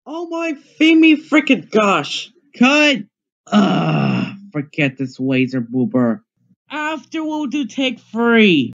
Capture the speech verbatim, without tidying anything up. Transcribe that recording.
Oh my Femi frickin' gosh! Cut! Ugh, forget this laser booper. After we'll do take three.